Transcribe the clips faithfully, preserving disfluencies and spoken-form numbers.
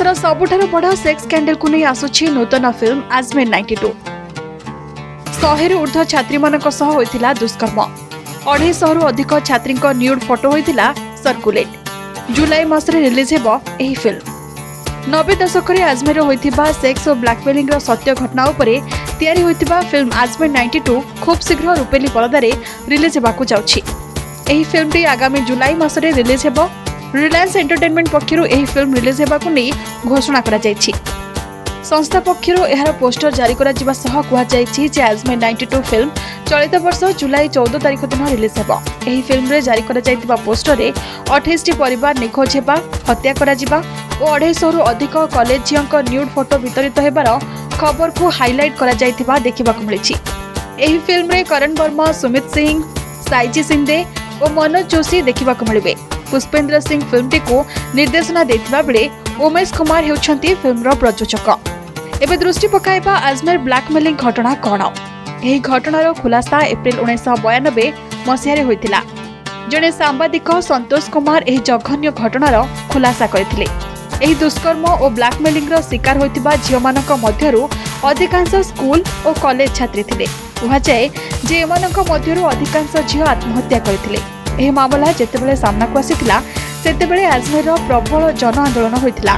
देशर सबुठारु बड़ sex scandal को नहीं आसुछि नूतन फिल्म आजमेर नाइंटी टू। शहेरु ऊर्ध्व छात्री मानक सह होइतिला दुष्कर्म। अढ़ाई शह रु अधिक छात्री न्यूड फोटो होइतिला सर्कुलेट। जुलाई मासरे रिलीज हेबो एही फिल्म। नब्बे दशक आजमेर होइतिबा सेक्स और ब्लैकमेलिंग रो सत्य घटना उपरे तैयारी होइतिबा फिल्म आजमेर नाइंटी टू खूब शीघ्र रूपेली परदारे रिलीज हेबाकू जाउछि। एही फिल्मटी आगामी जुलाई मासरे रिलीज हेबो। रिलायंस एंटरटेनमेंट पक्षरु एही फिल्म रिलीज हेबाकू नै घोषणा करा जायछि। संस्था पक्षरु एहार पोस्टर जारी करा जिबा सह कुहा जायछि जे आजमेर नाइंटी टू फिल्म चलित वर्ष जुलाई चौदह तारिख दिन रिलीज हेबो। एही फिल्म रे जारी करा जायतिबा पोस्टर रे अट्ठाईस टी परिवार निखोज हेबा, हत्या करा जिबा और अढ़ाई सौ रु अधिक कॉलेज झियंक न्यूड फोटो वितरित हेबार खबर को हाइलाइट करा जायतिबा देखिबाकू मिलिछि। एही फिल्म रे करण वर्मा, सुमित सिंह, साइजी सिंधे और मनोज जोशी देखिबाकू मिलिबे। पुष्पेंद्र सिंह फिल्मटी को निर्देशना देथिबा बेले उमेश कुमार हेउछंती फिल्मर प्रयोजक। एबे दृष्टि पकाइबा आजमेर ब्लैकमेलिंग घटना कौन। एही घटनार खुलासा एप्रिल उन्नीस बयानबे मसीह होइतिला। जड़े सांबादिक संतोष कुमार एही जघन्य घटनार खुलासा करथिले। एही दुष्कर्म और ब्लैकमेलिंग रो शिकार होइतिबा झियमानक मध्यरु अधिकांश स्कूल और कॉलेज छात्री थिले। कुहा जाय जे एमानक मध्यरु अधिकांश झियो आत्महत्या करथिले। एही मामला जेतेबेले सामना को आसीतिला सेतेबेले आजमेर रो प्रबल जन आंदोलन होइतिला।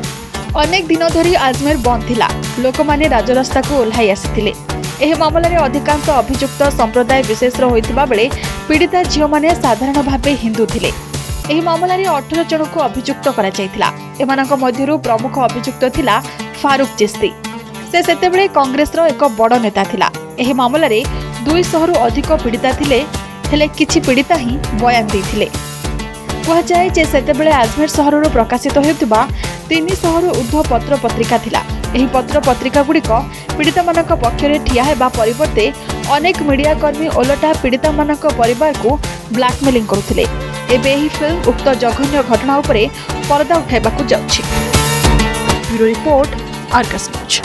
अनेक दिन धरी आजमेर बंद थिला। लोक माने राजरास्ता को ओल्हाई आसीतिले। एही मामला रे अधिकांश अभियुक्त संप्रदाय विशेष रो होइतिबा बेले पीड़िता झियो माने साधारण भाबे हिंदू थिले। एही मामला रे अठारह जन को अभियुक्त करा जायतिला। एमानक मध्यरु प्रमुख अभियुक्त थिला फारूक चिश्ती। से सेतेबेले कांग्रेस रो एक बड़ नेता थिला। एही मामला रे दुई सौ रु अधिक पीड़िता थिले, हेले किछि पीड़िता ही बयान दैथिले। कुहा जाय जे सेतेबेले आजमेर सहररु प्रकाशित हेउतिबा तीन सौ रु ऊर्ध्व पत्र पत्रिका थिला। एही पत्र पत्रिका गुड़िक पीड़िता मानक पक्षरे ठिया हेबा परिवर्ते अनेक मीडिया कर्मी ओलटा पीड़िता मानक परिवार को ब्लैकमेलिंग करुथिले। एबे एही फिल्म उक्त जघन्य घटना उपरे पर्दा उठाइबाकू जाउछि। Bureau report, Argus news.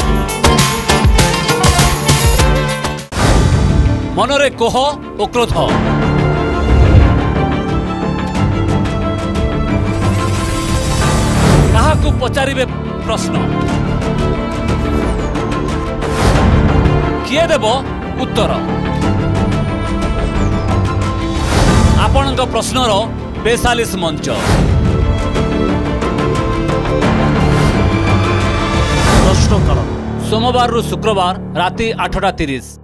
मनरे कोह ओ क्रोध काहाकू पचारिबे प्रश्न किए देब उत्तर। आपणक प्रश्नर बेसालीस मंच प्रश्नकाल सोमवार रु शुक्रवार राति आठटा तीस।